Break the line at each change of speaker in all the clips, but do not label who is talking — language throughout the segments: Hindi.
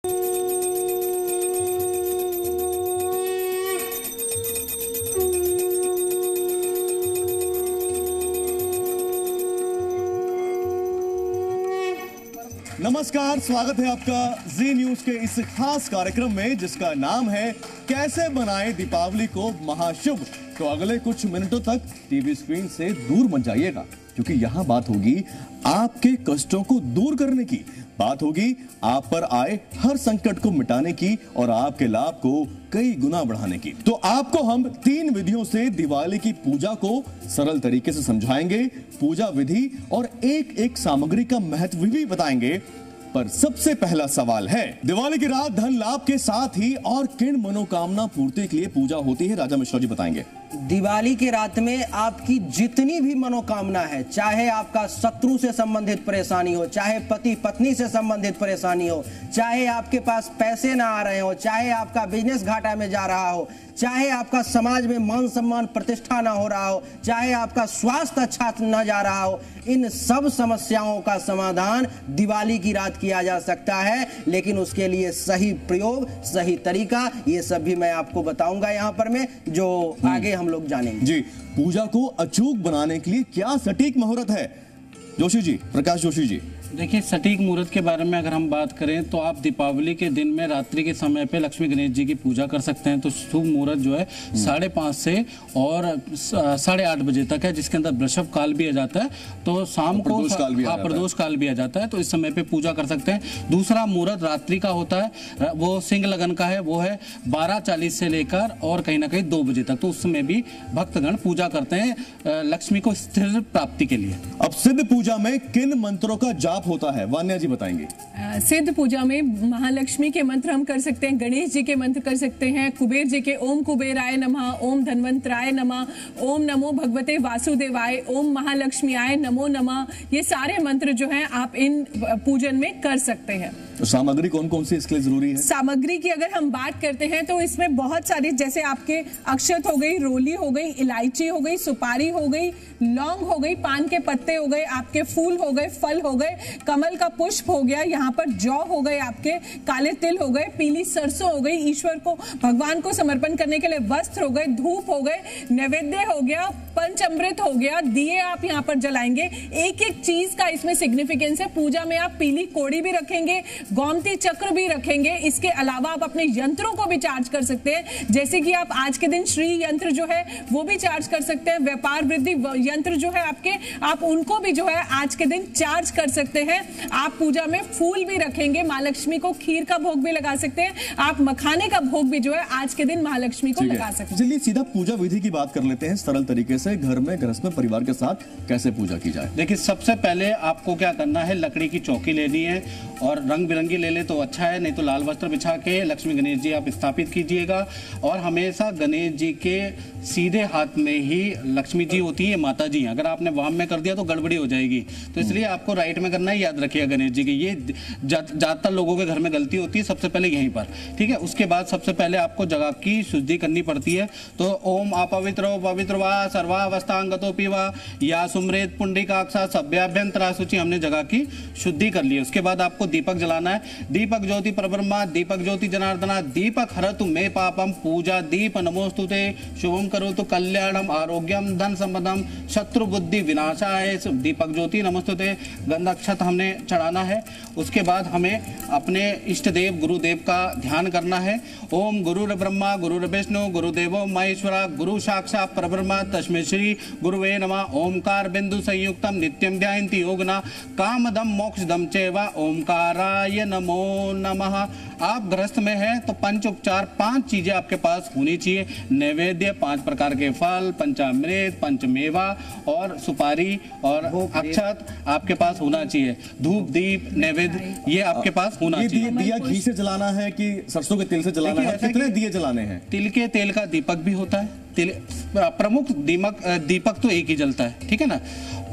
नमस्कार, स्वागत है आपका जी न्यूज के इस खास कार्यक्रम में जिसका नाम है कैसे बनाएं दीपावली को महाशुभ। तो अगले कुछ मिनटों तक टीवी स्क्रीन से दूर मत जाइएगा, क्योंकि यहाँ बात होगी आपके कष्टों को दूर करने की, बात होगी आप पर आए हर संकट को मिटाने की और आपके लाभ को कई गुना बढ़ाने की। तो आपको हम 3 विधियों से दिवाली की पूजा को सरल तरीके से समझाएंगे, पूजा विधि और एक एक सामग्री का महत्व भी बताएंगे। पर सबसे पहला सवाल है, दिवाली की रात धन लाभ के साथ ही और किन मनोकामना पूर्ति के लिए पूजा होती है? राजा मिश्रा जी बताएंगे।
दिवाली की रात में आपकी जितनी भी मनोकामना है, चाहे आपका शत्रु से संबंधित परेशानी हो, चाहे पति पत्नी से संबंधित परेशानी हो, चाहे आपके पास पैसे ना आ रहे हो, चाहे आपका बिजनेस घाटा में जा रहा हो, चाहे आपका समाज में मान सम्मान प्रतिष्ठा ना हो रहा हो, चाहे आपका स्वास्थ्य अच्छा ना जा रहा हो, इन सब समस्याओं का समाधान दिवाली की रात किया जा सकता है। लेकिन उसके लिए सही प्रयोग, सही तरीका, ये सब भी मैं आपको बताऊंगा यहाँ पर मैं, जो आगे हम लोग जानेंगे।
जी, पूजा को अचूक बनाने के लिए क्या सटीक मुहूर्त है? जोशी जी, प्रकाश जोशी जी।
देखिए, सटीक मुहूर्त के बारे में अगर हम बात करें तो आप दीपावली के दिन में रात्रि के समय पे लक्ष्मी गणेश जी की पूजा कर सकते हैं। तो शुभ मुहूर्त जो है 5:30 से और 8:30 बजे तक है, जिसके अंदर वृषभ काल भी आ जाता है। तो शाम को प्रदोष काल भी आ जाता है, तो इस समय पे पूजा कर सकते हैं। दूसरा मुहूर्त रात्रि का होता है, वो सिंह लगन का है, वो है 12:40 से लेकर और कहीं ना कहीं 2 बजे तक। तो उस समय भी भक्तगण पूजा करते हैं लक्ष्मी को स्थिर प्राप्ति के लिए।
अब सिद्ध पूजा में किन मंत्रों का जाप होता है? वान्या जी बताएंगे।
सिद्ध पूजा में महालक्ष्मी के मंत्र हम कर सकते हैं, गणेश जी के मंत्र कर सकते हैं, कुबेर जी के ओम कुबेराय नमः, ओम धन्वंतराय नमः, ओम नमो भगवते वासुदेवाय, ओम महालक्ष्मीयाय नमो नमः। ये सारे मंत्र जो हैं आप इन पूजन में कर सकते हैं।
तो सामग्री कौन कौन सी इसके लिए जरूरी है?
सामग्री की अगर हम बात करते हैं तो इसमें बहुत सारी, जैसे आपके अक्षत हो गई, रोली हो गई, इलायची हो गई, सुपारी हो गई, लौंग हो गई, पान के पत्ते हो गए, आपके फूल हो गए, फल हो गए, कमल का पुष्प हो गया, यहाँ पर जौ हो गए, आपके काले तिल हो गए, पीली सरसों हो गई, ईश्वर को भगवान को समर्पण करने के लिए वस्त्र हो गए, धूप हो गए, नैवेद्य हो गया, पंचामृत हो गया, दिए आप यहाँ पर जलाएंगे। एक एक चीज का इसमें सिग्निफिकेंस है। पूजा में आप पीली कोड़ी भी रखेंगे, गोमती चक्र भी रखेंगे। इसके अलावा आप अपने यंत्रों को भी चार्ज कर सकते हैं, जैसे कि आप आज के दिन श्री यंत्र जो है वो भी चार्ज कर सकते हैं। व्यापार वृद्धि यंत्र जो है आपके, आप उनको भी जो है आज के दिन चार्ज कर सकते हैं। आप पूजा में फूल भी रखेंगे, महालक्ष्मी को खीर का भोग भी लगा सकते हैं, आप मखाने का भोग भी जो है आज के दिन महालक्ष्मी को लगा सकते हैं।
चलिए सीधा पूजा विधि की बात कर लेते हैं, सरल तरीके से घर में गृहस्थ में परिवार के साथ कैसे पूजा की जाए।
देखिए, सबसे पहले आपको क्या करना है, लकड़ी की चौकी लेनी है और रंग बिरंगी ले ले तो अच्छा है, नहीं तो लाल वस्त्र बिछा के लक्ष्मी गणेश जी आप स्थापित कीजिएगा। और हमेशा गणेश जी के सीधे हाथ में ही लक्ष्मी जी होती है, माता जी। अगर आपने वाम में कर दिया तो गड़बड़ी हो जाएगी, तो इसलिए आपको राइट में करना है। याद रखिएगा गणेश जी की, ये ज्यादातर लोगों के घर में गलती होती है, सबसे पहले यहीं पर, ठीक है। उसके बाद सबसे पहले आपको जगह की शुद्धि करनी पड़ती है। तो ओम अपवित्रो पवित्र वा सर्वावस्थांगतोपि वा या सुमृत पुंडिकाक्षा सभ्याभ्यंतरा सूची, हमने जगह की शुद्धि कर ली। उसके बाद आपको दीपक जलाना है। दीपक ज्योति परब्रह्मा, दीपक ज्योति जनार्दना, दीपक हरतु मे पापम, पूजा दीप नमोस्तुते, शुभम करोतु कल्याणम, आरोग्यम, धन संपदम, शत्रु बुद्धि विनाशाय, दीपक ज्योति नमोस्तुते। गंधाक्षत हमने चढ़ाना है। उसके बाद हमें अपने इष्ट देव गुरुदेव का ध्यान करना है। ओम गुरुर ब्रह्मा गुरुर विष्णु गुरुदेवो महेश्वरा, गुरु साक्षात् परब्रह्म तस्मै श्री गुरुवे नमः। ओमकार बिंदु संयुक्तम नित्यम ध्यायन्ति योगिनः, कामदम मोक्षदम चैव ओमकाराय नमो नमः। आप गृहस्थ में हैं तो पंच उपचार 5 चीजें आपके पास होनी चाहिए। नैवेद्य 5 प्रकार के फल, पंचामृत, पंचमेवा और सुपारी और अक्षत आपके पास होना चाहिए। धूप दीप नैवेद्य ये आपके पास होना चाहिए।
दिया घी से जलाना है कि सरसों के तेल से जलाना है? कितने दिए जलाने हैं?
तिल के तेल का दीपक भी होता है। प्रमुख दीपक तो एक ही जलता है, ठीक है ना।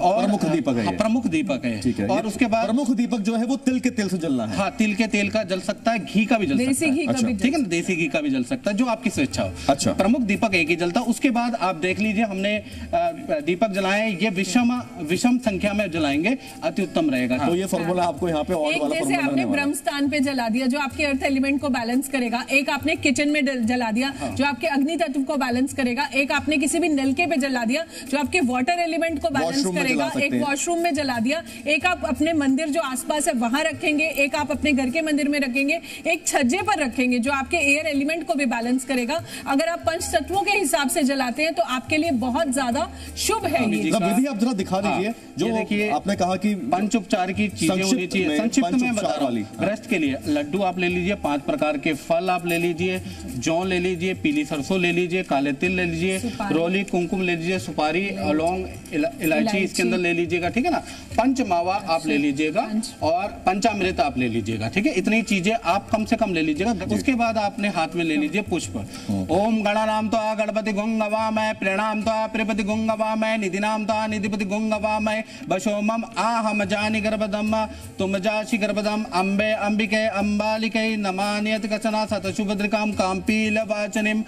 और
प्रमुख दीपक है ये।
प्रमुख दीपक है।
ठीक है।
और उसके बाद
प्रमुख दीपक जो है वो तिल के तेल से जलना है।
हाँ, तिल के तेल का जल सकता है, घी का भी जल
देसी
सकता है।
घी का भी
ठीक है ना, देसी घी का भी जल सकता है, जो आपकी स्वेच्छा हो।
अच्छा।
प्रमुख दीपक एक ही जलता। उसके बाद आप देख लीजिए, हमने दीपक जलाए, ये विषम संख्या में जलाएंगे, अति उत्तम रहेगा।
तो ये फॉर्मूला आपको यहाँ पे और
एक
वाला
जैसे
फॉर्मूला
आपने
लगने वाला है।
ब्रह्म स्थान पे जला दिया जो आपके अर्थ एलिमेंट को बैलेंस करेगा, एक आपने किचन में जला दिया जो आपके अग्नि तत्व को बैलेंस करेगा, एक आपने किसी भी नलके पे जला दिया जो आपके वाटर एलिमेंट को बैलेंस
वॉशरूम में
करेगा,
जला सकते
एक
हैं।
वॉशरूम में जला दिया, एक आप अपने मंदिर जो आसपास है वहां रखेंगे, एक आप अपने घर के मंदिर में रखेंगे, एक छज्जे पर रखेंगे जो आपके एयर एलिमेंट को भी बैलेंस करेगा। अगर आप पंच तत्वों के हिसाब से जलाते हैं तो आपके लिए बहुत ज्यादा शुभ है ये।
मतलब विधि आप जरा दिखा दीजिए जो
ये देखिए,
आपने कहा कि
पंच उपचार की चीजें होनी
संक्षिप्त
चाहिए।
में,
संक्षिप्त
पंच
में बता
उपचार
रहा
वाली।
हूँ। गृहस्थ के लिए लड्डू आप ले लीजिए, 5 प्रकार के फल आप ले लीजिए, जौ ले लीजिए, पीली सरसों ले लीजिए, काले तिल ले लीजिए,
सुपारी।
रोली कुमकुम ले लीजिए, सुपारी, लौंग, इलायची इसके अंदर ले लीजिएगा। ठीक है ना, पंच मावा आप ले लीजिएगा और पंचामृत आप ले लीजिएगा। ठीक है, इतनी चीजें आप कम से कम ले लीजिएगा। उसके बाद आपने हाथ में ले लीजिए पुष्प। ओम गणानाम तो गणपति गुंगवामय, प्रणाम तो प्रिपति गुंगवामय, निधिनाम तो निधिपति गुंगवामय, बशोमम आहम जानि गर्भदम तुम जाशि गर्भदम, अम्बे अंबिके अंबालिके नमान्यत कचना सतशुभद्रिकाम कांपील वाचनिम,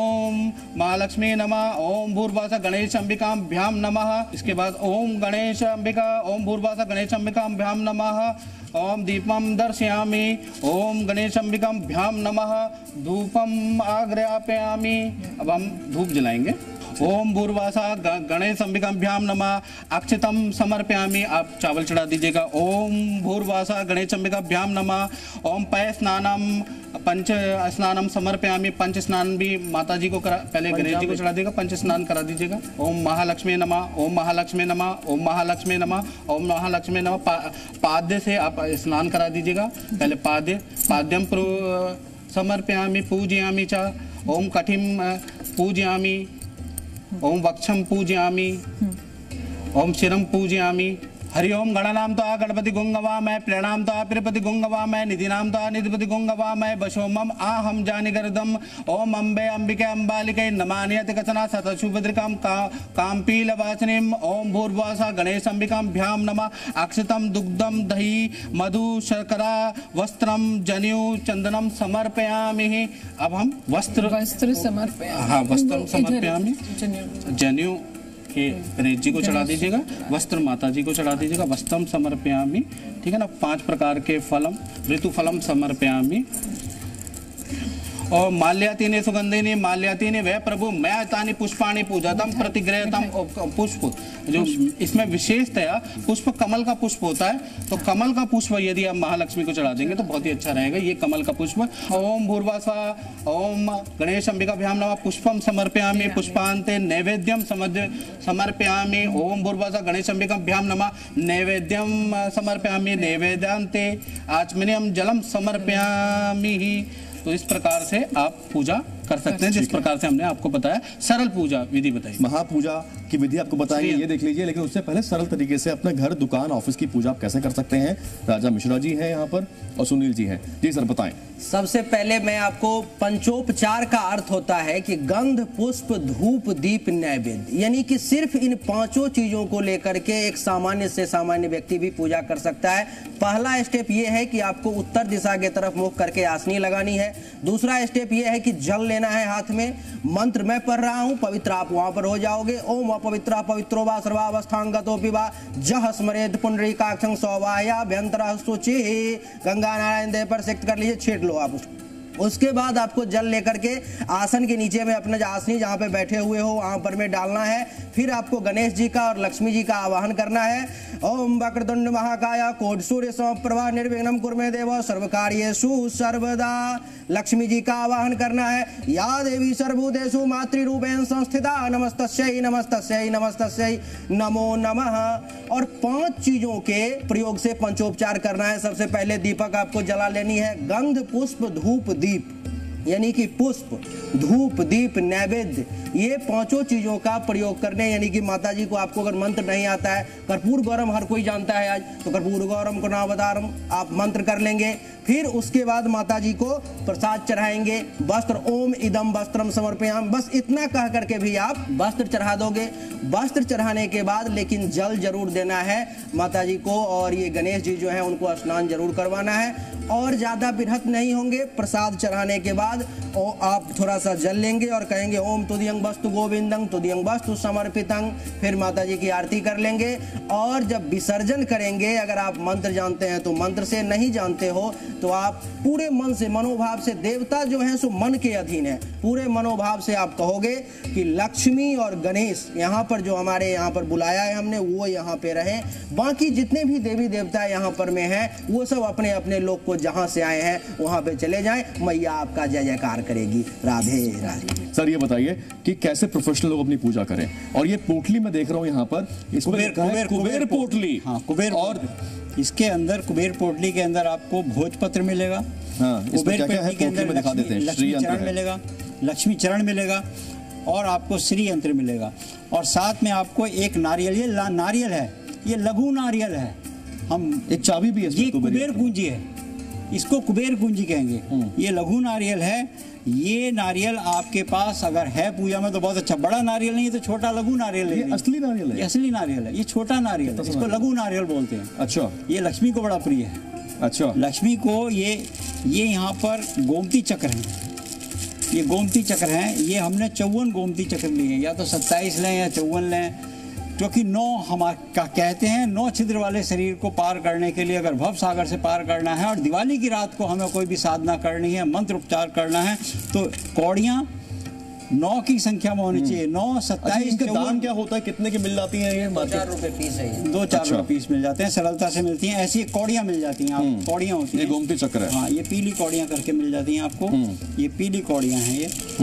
ओम महालक्ष्मी नमः, ओम भूर्वासा गणेश अंबिकाभ्याम नमः। इसके बाद ओम गणेश अंबिका, ओम भूर्वासा गणेश अंबिकाभ्याम नमः, ओम दीपम दर्शयामि, ओम गणेश अंबिकाभ्याम नमः, धूपम आग्रयापयामि। अब हम धूप जलाएंगे। ओम भूर्वासा गणेश अंबिकाभ्याम नमः, अक्षतम समर्पयामि। आप चावल चढ़ा दीजिएगा। ओम भूर्वासा गणेश अंबिकाभ्याम नमः, ओम पय स्नानम पंच स्नानम समर्पयामि। पंच स्नान भी माता जी को पहले गणेश जी को चढ़ा दीजिएगा, पंच स्नान करा दीजिएगा। ओम महालक्ष्मी नमः, ओम महालक्ष्मी नमः, ओम महालक्ष्मी नमः, ओम महालक्ष्मी नमः। पाद्य से आप स्नान करा दीजिएगा। पहले पाद्यम समर्पयामि पूजयामि च, ओम कठिम पूजयामि, ओम वक्षम पूजयामि, ओम शिरम पूजयामि। हरि ओम गणनाम तो गणपति गुंगवामय, प्रणाम तो प्रिपति गुंगवामय, निधिनाम तो निधिपति गुंगवामय, बशोमम आहम जानि गर्दम, ओम अम्बे अंबिके अंबालिके नमान्यत कचना सतशुभद्रिकाम कांपील वाचनिम, ओम भूर्वासा गणेश अंबिकाभ्याम नमः, अक्षतम दुग्धम दही मधु शर्करा वस्त्रम जनेऊ चंदनम समर्पयामि। अब हम वस्त्र
समर्पयामि।
हाँ, वस्त्र समर्पयामि। जनेऊ के गणेश जी को चढ़ा दीजिएगा, वस्त्र माता जी को चढ़ा दीजिएगा। वस्त्रम समर्पयामि। ठीक है ना, 5 प्रकार के फलम ऋतु फलम समर्पयामि। और माल्यातीने सुगंधिनी माल्यातीने वह प्रभु मैं तानी पुष्पाणी पूजातम प्रतिग्रहतम। पुष्प जो इसमें विशेषतया पुष्प कमल का पुष्प होता है, तो कमल का पुष्प यदि आप महालक्ष्मी को चढ़ा देंगे तो बहुत ही अच्छा रहेगा। ये कमल का पुष्प। ओम भूर्वासा ओम गणेश अंबिकाभ्याम नमः, पुष्पम समर्पयामि, पुष्पांते नैवेद्यम समर्पयामि। ओम भूर्वासा गणेश अंबिकाभ्याम नमः, नैवेद्यम समर्पयामि, नैवेद्यांते आचमनीयम जलम समर्पयामि। तो इस प्रकार से आप पूजा कर सकते हैं, जिस प्रकार से हमने आपको बताया। सरल पूजा विधि बताई,
महापूजा की विधि आपको बताएंगे, ये देख लीजिए। लेकिन उससे पहले सरल तरीके से अपने घर, दुकान, ऑफिस की पूजा आप कैसे कर सकते हैं, राजा मिश्रा जी हैं यहाँ पर और सुनील जी हैं। जी सर बताएं।
सबसे पहले मैं आपको पंचोपचार का अर्थ होता है कि गंध, पुष्प, धूप, दीप, नैवेद्य, यानी कि सिर्फ इन 5 चीजों को लेकर के एक सामान्य से सामान्य व्यक्ति भी पूजा कर सकता है। पहला स्टेप ये है कि आपको उत्तर दिशा की तरफ मुख करके आसनी लगानी है। दूसरा स्टेप ये है कि जल लेना है हाथ में। मंत्र मैं पढ़ रहा हूं, पवित्र आप वहां पर हो जाओगे। ओम अपवित्र पवित्रो वा सर्वावस्थांगतो पिबा जह स्मरेद पुंडरीकाक्षं सौवायाभ्यंतरः शुचिः। गंगा नारायण देव पर सिक्त कर लीजिए, छीट लो आप उसको। उसके बाद आपको जल लेकर के आसन के नीचे में अपने आसनी जहाँ पे बैठे हुए हो वहां पर में डालना है। फिर आपको गणेश जी का और लक्ष्मी जी का आवाहन करना है। ओम वक्रतुंड महाकाय कोटि सूर्य समप्रभा निर्विघ्नं कुरु मे देव सर्वकार्येषु सर्वदा। लक्ष्मी जी का आवाहन करना है। या देवी सर्वभूतेषु मातृरूपेण संस्थिता नमस्तस्यै नमस्तस्यै नमस्तस्यै नमो नमः। और 5 चीजों के प्रयोग से पंचोपचार करना है। सबसे पहले दीपक आपको जला लेनी है। गंध, पुष्प, धूप, दीप, यानी कि पुष्प, धूप, दीप, नैवेद्य, ये पांचों चीजों का प्रयोग करने, यानी कि माता जी को आपको अगर मंत्र नहीं आता है, कर्पूर गौरम हर कोई जानता है आज, तो कर्पूर गौरम करुणावतारम आप मंत्र कर लेंगे। फिर उसके बाद माता जी को प्रसाद चढ़ाएंगे, वस्त्र, ओम इदम वस्त्रम समर्पयाम, बस इतना कह करके भी आप वस्त्र चढ़ा दोगे। वस्त्र चढ़ाने के बाद लेकिन जल जरूर देना है माता जी को, और ये गणेश जी जो है उनको स्नान जरूर करवाना है, और ज्यादा बिरहत नहीं होंगे। प्रसाद चढ़ाने के बाद आप थोड़ा सा जल लेंगे और कहेंगे ओम तुदियंग वस्तु गोविंदं तुदियंग वस्तु समर्पितं, फिर माता जी की आरती कर लेंगे। और जब विसर्जन करेंगे, अगर आप मंत्र जानते हैं तो मंत्र से, नहीं जानते हो तो आप पूरे मन से, मनोभाव से, देवता जो है सो मन के अधीन है, पूरे मनोभाव से आप कहोगे कि लक्ष्मी और गणेश यहाँ पर जो हमारे यहाँ पर बुलाया है हमने, वो यहाँ पे रहे। बाकी जितने भी देवी देवता यहाँ पर में हैं, वो सब अपने अपने लोग को जहाँ से आए हैं वहाँ पे चले जाएं, मैया आपका जय जयकार करेगी। राधे राधे।
सर ये बताइए कि कैसे प्रोफेशनल लोग अपनी पूजा करें, और ये पोटली मैं देख रहा हूँ यहाँ पर, कुबेर पोटली।
हाँ, कुबेर, और इसके अंदर कुबेर पोटली के अंदर आपको भोजपत्र मिलेगा।
हाँ,
कुबेर पोटली के अंदर
दिखा देते हैं,
लक्ष्मी चरण मिलेगा, लक्ष्मी चरण मिलेगा, और आपको श्री यंत्र मिलेगा, और साथ में आपको एक नारियल, ये नारियल है, ये लघु नारियल है, हम
एक चाबी भी है,
ये कुबेर कुंजी है, इसको कुबेर कुंजी कहेंगे। ये लघु नारियल है। ये नारियल आपके पास अगर है पूजा में तो बहुत अच्छा, बड़ा नारियल नहीं है तो छोटा लघु नारियल है।
असली नारियल है,
ये असली नारियल है, ये छोटा नारियल है, इसको लघु नारियल बोलते हैं।
अच्छा,
ये लक्ष्मी को बड़ा प्रिय है।
अच्छा,
लक्ष्मी को ये यहाँ पर गोमती चक्र है, ये गोमती चक्र हैं, ये हमने 54 गोमती चक्र लिए हैं, या तो 27 लें या 54 लें, क्योंकि 9 हम कहते हैं 9 छिद्र वाले शरीर को पार करने के लिए अगर भव सागर से पार करना है, और दिवाली की रात को हमें कोई भी साधना करनी है, मंत्र उपचार करना है, तो कौड़ियाँ 9 की संख्या में होनी चाहिए। 9, 27।
इनका दाम क्या होता है, कितने की मिल जाती है? ये
2-4 रुपए पीस है,
2-4 रुपए पीस मिल जाते हैं, सरलता से मिलती हैं। ऐसी कौड़ियाँ मिल जाती हैं, आप कौड़ियाँ होती हैं,
ये गोमती चक्र है।
हाँ, ये पीली कौड़ियाँ करके मिल जाती हैं आपको। ये पीली कौड़ियाँ हैं,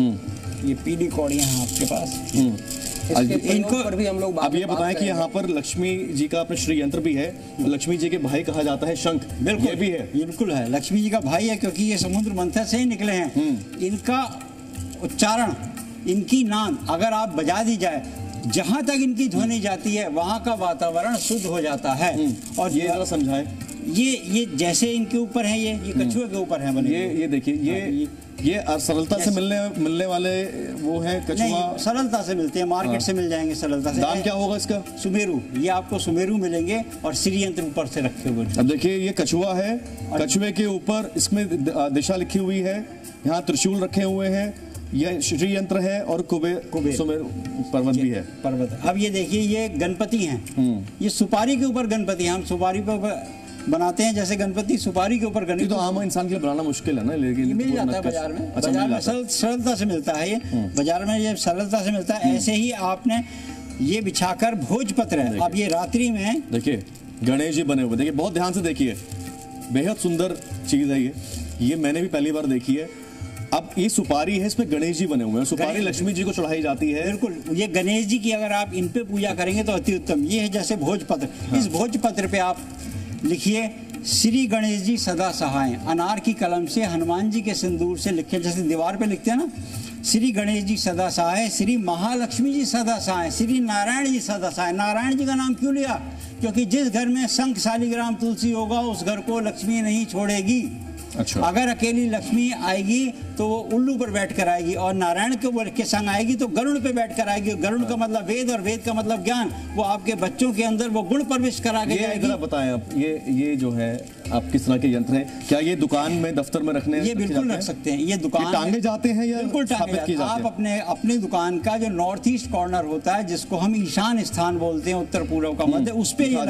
ये पीली कौड़ियाँ हैं आपके पास।
इनको पर भी हम लोग
अब ये बताएं कि यहाँ पर लक्ष्मी जी का अपना श्री यंत्र भी है, लक्ष्मी जी के भाई कहा जाता है शंख,
बिल्कुल
ये भी है,
बिल्कुल है, लक्ष्मी जी का भाई है, क्योंकि ये समुद्र मंथन से ही निकले हैं। इनका उच्चारण, इनकी नाद अगर आप बजा दी जाए, जहां तक इनकी ध्वनि जाती है वहां का वातावरण शुद्ध हो जाता है।
और ये जरा समझाएं।
ये जैसे इनके ऊपर है, ये कछुए के ऊपर है बने।
ये देखिए, ये सरलता से मिलने वाले वो है कछुआ,
सरलता से मिलते हैं, मार्केट से मिल जाएंगे सरलता से।
दाम क्या होगा इसका?
सुमेरु, ये आपको सुमेरु मिलेंगे, और श्री यंत्र ऊपर से रखे हुए।
अब देखिए, ये कछुआ है, कछुए के ऊपर इसमें दिशा लिखी हुई है, यहाँ त्रिशूल रखे हुए हैं, यह श्री यंत्र है, और कुबेर सुमेरु पर्वत भी है,
पर्वत। अब ये देखिए, ये गणपति हैं, ये सुपारी के ऊपर गणपति हैं, हम सुपारी पे बनाते हैं, जैसे गणपति सुपारी के ऊपर गणपति।
तो आम इंसान के लिए बनाना मुश्किल है ना, लेकिन
मिल जाता है बाजार में। अच्छा, बाजार में सरलता से मिलता है, ये बाजार में ये सरलता से मिलता है। ऐसे ही आपने ये बिछाकर भोजपत्र है, अब ये रात्रि में
देखिए गणेश जी बने हुए, देखिए बहुत ध्यान से देखिए, बेहद सुंदर चीज है ये मैंने भी पहली बार देखी है। अब ये सुपारी है, इसमें गणेश जी बने हुए हैं, सुपारी लक्ष्मी जी को चढ़ाई जाती है।
बिल्कुल, ये गणेश जी की अगर आप इन पे पूजा करेंगे तो अति उत्तम। ये है जैसे भोजपत्र, इस भोजपत्र पे आप लिखिए श्री गणेश जी सदा सहाय, अनार की कलम से हनुमान जी के सिंदूर से लिखे, जैसे दीवार पे लिखते हैं ना, श्री गणेश जी सदा सहाय, श्री महालक्ष्मी जी सदा सहाय, श्री नारायण जी सदा सहाय। नारायण जी का नाम क्यों लिया? क्योंकि जिस घर में शंख शालिग्राम तुलसी होगा उस घर को लक्ष्मी नहीं छोड़ेगी।
अच्छा।
अगर अकेली लक्ष्मी आएगी तो वो उल्लू पर बैठकर आएगी, और नारायण के संग आएगी तो गरुड़ पे बैठकर आएगी। गरुड़ का मतलब वेद, और वेद का मतलब ज्ञान। वो आपके बच्चों के अंदर वो गुण प्रविष्ट करा के जाएगी।
बताएं आप, ये जो है आप किस तरह के यंत्र हैं? क्या ये दुकान में, दफ्तर में रखने?
ये बिल्कुल रख सकते हैं। ये दुकान
टांगे जाते हैं या
बिल्कुल टांगे जाते हैं। आप अपने दुकान का जो नॉर्थ ईस्ट कॉर्नर होता है, जिसको हम ईशान स्थान बोलते हैं, उत्तर पूर्व का मध्य, उस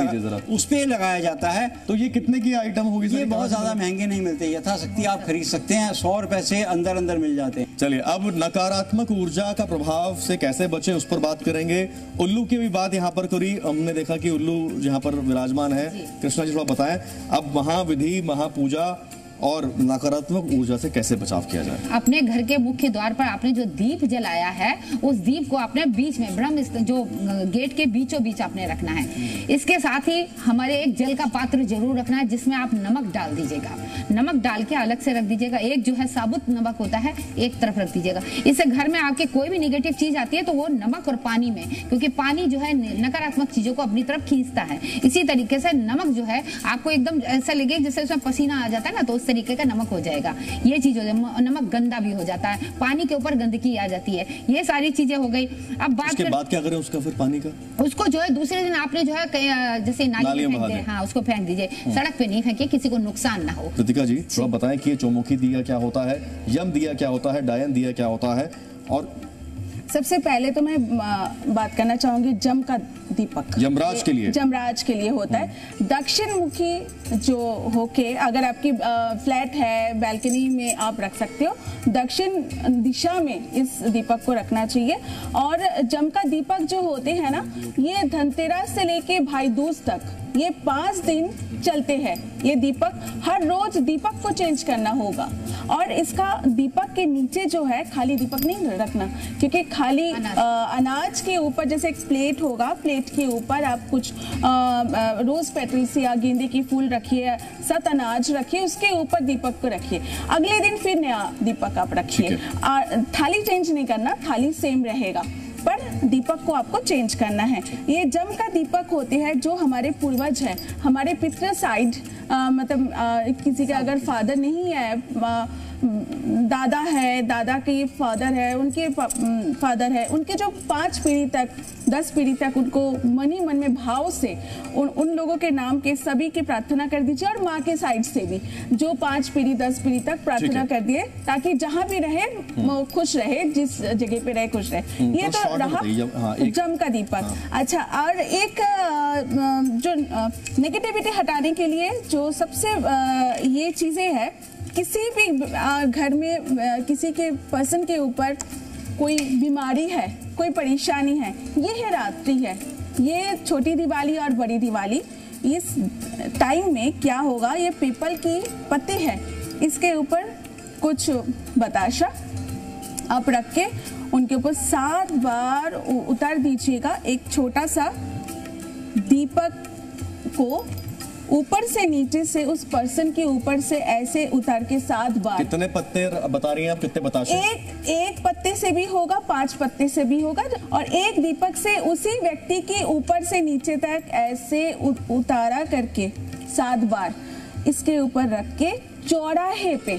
पे लगाया जाता है।
तो ये कितने की आइटम होगी?
ये बहुत ज्यादा महंगे नहीं मिलते, यथाशक्ति आप खरीद सकते हैं, 100 रुपए से अंदर मिल जाते हैं।
चलिए, अब नकारात्मक ऊर्जा का प्रभाव से कैसे बचें उस पर बात करेंगे। उल्लू की भी बात यहाँ पर करी, हमने देखा कि उल्लू यहाँ पर विराजमान है, कृष्णा जी थोड़ा बताएं। अब महाविधि, महापूजा और नकारात्मक ऊर्जा से कैसे बचाव किया जाए?
अपने घर के मुख्य द्वार पर आपने जो दीप जलाया है उस दीप को आपने बीच में ब्रह्म जो गेट के बीचों बीच आपने रखना है। इसके साथ ही हमारे एक जल का पात्र जरूर रखना है जिसमें आप नमक डाल दीजिएगा। नमक डाल के अलग से रख दीजिएगा। एक जो है साबुत नमक होता है एक तरफ रख दीजिएगा। इससे घर में आपके कोई भी नेगेटिव चीज आती है तो वो नमक और पानी में, क्योंकि पानी जो है नकारात्मक चीजों को अपनी तरफ खींचता है। इसी तरीके से नमक जो है आपको एकदम ऐसा लगे जैसे उसमें पसीना आ जाता है ना, तो उस तरीके का नमक हो जाएगा। ये चीज हो जाए, नमक गंदा भी हो जाता है, पानी के ऊपर गंदगी आ जाती है। ये सारी चीजें हो गई। अब बात
बाद क्या करें उसका, फिर पानी का
उसको जो है दूसरे दिन आपने जो है जैसे नाली में फेंक दे, हाँ उसको फेंक दीजिए, सड़क पे नहीं फेंकिए, किसी को नुकसान ना हो।
कृतिका जी थोड़ा बताएं कि ये चौमुखी दिया क्या होता है, यम दिया क्या होता है, डायन दिया क्या होता है? और
सबसे पहले तो मैं बात करना चाहूंगी जम का दीपक
यमराज के लिए,
जमराज के लिए होता है। दक्षिण मुखी जो होके, अगर आपकी फ्लैट है, बैल्कनी में आप रख सकते हो, दक्षिण दिशा में इस दीपक को रखना चाहिए। और जम का दीपक जो होते हैं ना, ये धनतेरस से लेके भाई दूज तक ये 5 दिन चलते हैं। ये दीपक हर रोज दीपक को चेंज करना होगा। और इसका दीपक के नीचे जो है खाली दीपक नहीं रखना, क्योंकि खाली अनाज के ऊपर जैसे एक प्लेट होगा, प्लेट के ऊपर आप कुछ रोज पेटल्स या गेंदे की फूल रखिए, सत अनाज रखिए, उसके ऊपर दीपक को रखिए। अगले दिन फिर नया दीपक आप रखिए। थाली चेंज नहीं करना, थाली सेम रहेगा, पर दीपक को आपको चेंज करना है। ये जम का दीपक होते हैं जो हमारे पूर्वज हैं, हमारे पितृ साइड, मतलब किसी का अगर फादर नहीं है, दादा है, दादा के फादर है, उनके फादर है, उनके जो 5 पीढ़ी तक 10 पीढ़ी तक उनको मनी मन में भाव से उन लोगों के नाम के सभी की प्रार्थना कर दीजिए। और माँ के साइड से भी जो 5 पीढ़ी 10 पीढ़ी तक प्रार्थना कर दिए, ताकि जहाँ भी रहे खुश रहे, जिस जगह पे रहे खुश रहे। ये तो रहा जम का दीपक। अच्छा, और एक जो नेगेटिविटी हटाने के लिए जो सबसे ये चीजें है, किसी भी घर में किसी के पर्सन के ऊपर कोई बीमारी है, कोई परेशानी है, ये है रात्रि है, ये छोटी दिवाली और बड़ी दिवाली, इस टाइम में क्या होगा, ये पीपल की पत्ते हैं, इसके ऊपर कुछ बताशा आप रख के उनके ऊपर 7 बार उतार दीजिएगा। एक छोटा सा दीपक को ऊपर से नीचे से उस पर्सन के ऊपर से ऐसे उतार के 7 बार। कितने पत्ते बता रही हैं आप, कितने बताशे? एक पत्ते से भी होगा, 5 पत्ते से भी होगा, और एक दीपक से उसी व्यक्ति के ऊपर से नीचे तक ऐसे उतारा करके 7 बार इसके ऊपर रख के चौराहे पे,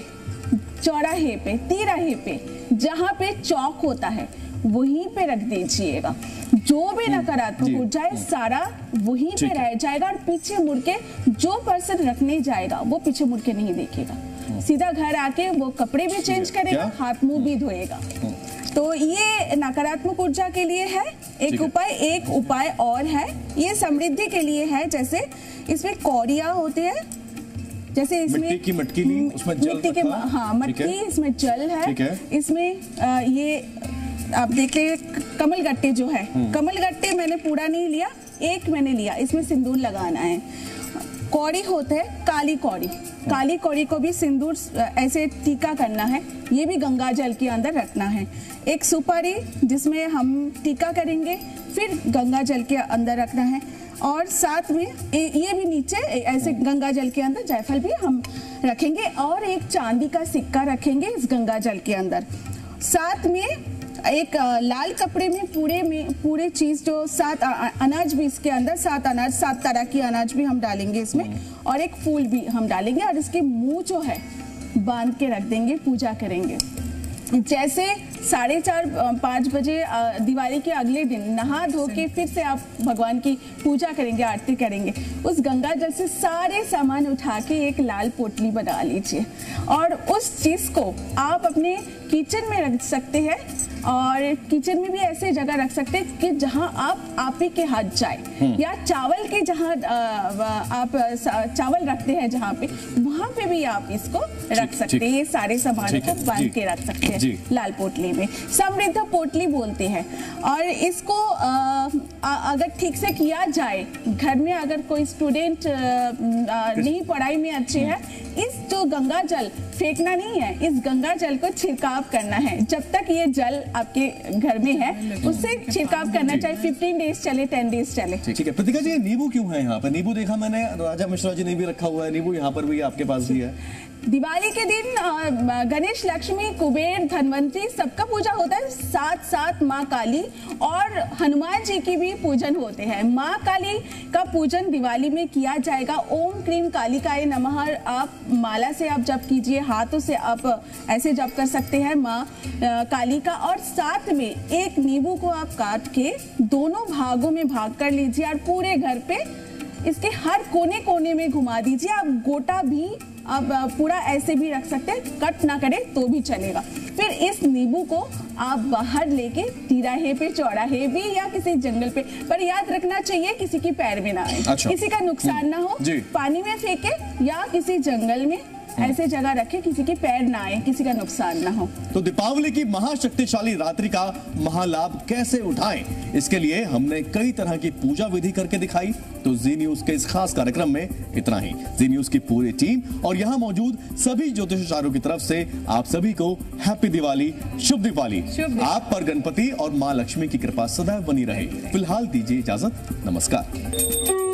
तिराहे पे, जहाँ पे चौक होता है वहीं पे रख दीजिएगा। जो भी नकारात्मक ऊर्जा है सारा वहीं पे रह जाएगा, और पीछे मुड़ के जो पर्सन रखने जाएगा वो पीछे मुड़ के नहीं देखेगा, सीधा घर आके वो कपड़े भी चेंज करेगा, हाथ मुंह भी धोएगा। तो ये नकारात्मक ऊर्जा के लिए है एक उपाय। एक उपाय और है, ये समृद्धि के लिए है। जैसे इसमें कौड़िया होते हैं, जैसे इसमें
मिट्टी की मटकी ली, उसमें जल
मिट्टी के, हाँ मटकी, इसमें जल है, इसमें ये आप देख ले कमल गट्टे जो है, कमल गट्टे मैंने पूरा नहीं लिया, एक मैंने लिया, इसमें सिंदूर लगाना है। कौड़ी होते है काली कौड़ी, काली कौड़ी को भी सिंदूर ऐसे टीका करना है, ये भी गंगा जल के अंदर रखना है। एक सुपारी जिसमें हम टीका करेंगे, फिर गंगा जल के अंदर रखना है, और साथ में ये भी नीचे ऐसे गंगा जल के अंदर जायफल भी हम रखेंगे, और एक चांदी का सिक्का रखेंगे इस गंगा जल के अंदर। साथ में एक लाल कपड़े में पूरे चीज जो 7 अनाज भी इसके अंदर, 7 अनाज, 7 तरह की अनाज भी हम डालेंगे इसमें, और एक फूल भी हम डालेंगे, और इसके मुंह जो है बांध के रख देंगे, पूजा करेंगे। जैसे 4:30-5 बजे दिवाली के अगले दिन नहा धो के फिर से आप भगवान की पूजा करेंगे, आरती करेंगे, उस गंगा जल से सारे सामान उठा के एक लाल पोटली बना लीजिए, और उस चीज को आप अपने किचन में रख सकते हैं। और किचन में भी ऐसे जगह रख सकते हैं कि जहां आप ही के हाथ जाए, या चावल के जहां आप चावल रखते हैं जहां पे, वहां पे भी आप इसको रख सकते हैं। ये सारे सामानों को बांध के रख सकते हैं लाल पोटली में। समृद्ध पोटली बोलते हैं। और इसको अगर ठीक से किया जाए, घर में अगर कोई स्टूडेंट नहीं पढ़ाई में अच्छे है, इस जो गंगा जल फेंकना नहीं है, इस गंगा जल को छिड़काव करना है। जब तक ये जल आपके घर में है उससे छिड़काव करना, चाहे 15 डेज चले, 10 डेज चले।
ठीक है। प्रतिका जी, नींबू क्यों है यहाँ पर? नींबू देखा मैंने, राजा मिश्रा जी ने भी रखा हुआ है नींबू, यहाँ पर भी आपके पास भी है।
दिवाली के दिन गणेश, लक्ष्मी, कुबेर, धनवंतरी सबका पूजा होता है, साथ साथ माँ काली और हनुमान जी की भी पूजन होते हैं। माँ काली का पूजन दिवाली में किया जाएगा। ओम क्रीम कालिकाय नमः आप माला से आप जप कीजिए, हाथों से आप ऐसे जप कर सकते हैं माँ काली का। और साथ में एक नींबू को आप काट के दोनों भागों में भाग कर लीजिए और पूरे घर पे इसके हर कोने कोने में घुमा दीजिए। आप गोटा भी आप पूरा ऐसे भी रख सकते हैं, कट ना करें तो भी चलेगा। फिर इस नींबू को आप बाहर लेके तिराहे पे, चौराहे भी या किसी जंगल पे, पर याद रखना चाहिए किसी की पैर में ना आए, किसी का नुकसान ना हो। पानी में फेंके या किसी जंगल में ऐसे जगह रखे, किसी के पैर ना आए, किसी का नुकसान ना हो।
तो दीपावली की महाशक्तिशाली रात्रि का महालाभ कैसे उठाएं, इसके लिए हमने कई तरह की पूजा विधि करके दिखाई। तो जी न्यूज के इस खास कार्यक्रम में इतना ही। जी न्यूज की पूरी टीम और यहाँ मौजूद सभी ज्योतिषाचार्यों की तरफ से आप सभी को हैप्पी दिवाली, शुभ दिवाली। आप पर गणपति और माँ लक्ष्मी की कृपा सदैव बनी रहे। फिलहाल दीजिए इजाजत, नमस्कार।